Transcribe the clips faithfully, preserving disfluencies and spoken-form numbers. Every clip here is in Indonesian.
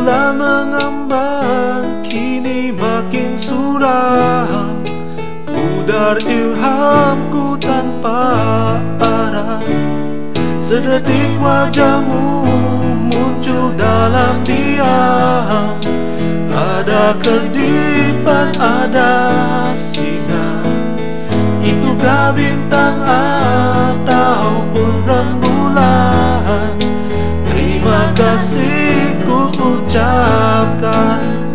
Bulan mengembang kini makin suram, pudar ilhamku tanpa arah. Sedetik wajahmu muncul dalam diam, ada kerdipan, ada sinar. Itukah bintang ataupun rembulan? Terima kasih ku ucapkan.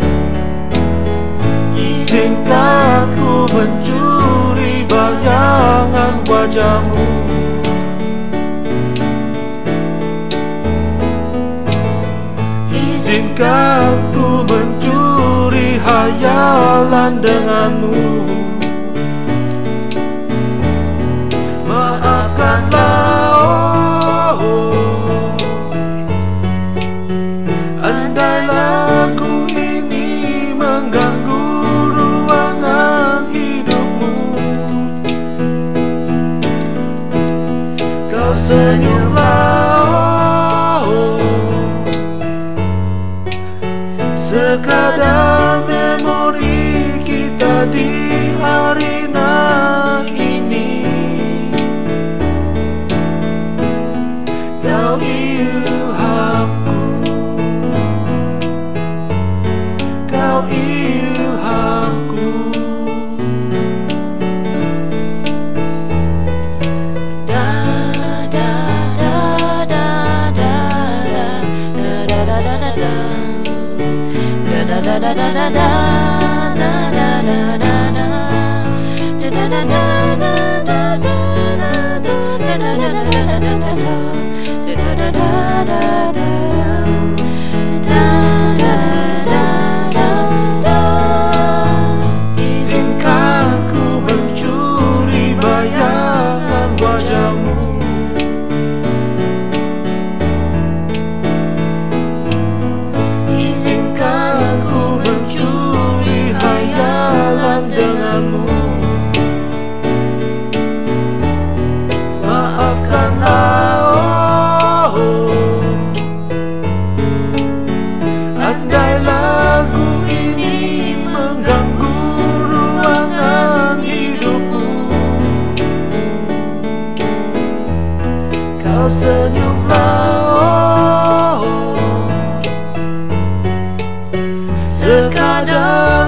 Izinkan ku mencuri bayangan wajahmu. Izinkan ku mencuri hayalan denganmu. Maafkanlah, oh, oh. Andai lagu ini mengganggu ruangan hidupmu, kau senyumlah, oh, oh. Sekadar memori kita di arena ini. Kau ilhamku, kau ilhamku. Da da da da da da da da da da da da. Da da da da da da da da da da da da da da da Izinkan ku mencuri bayangan wajahmu. Izinkan ku mencuri hayalan denganmu. Maafkanlah, oh, oh. Andai lagu ini mengganggu ruangan hidupmu, kau senyumlah, oh, oh. Sekadar